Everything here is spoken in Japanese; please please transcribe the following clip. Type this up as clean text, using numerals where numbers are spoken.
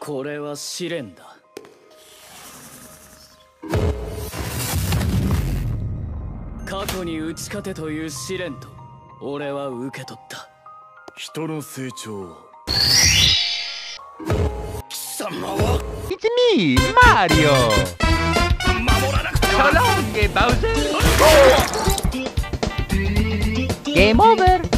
これは試練だ。過去に打ち勝てという試練と俺は受け取った。 人の成長は貴様は It's me, Mario! 守らなくては。 So long, Bowser! Game over!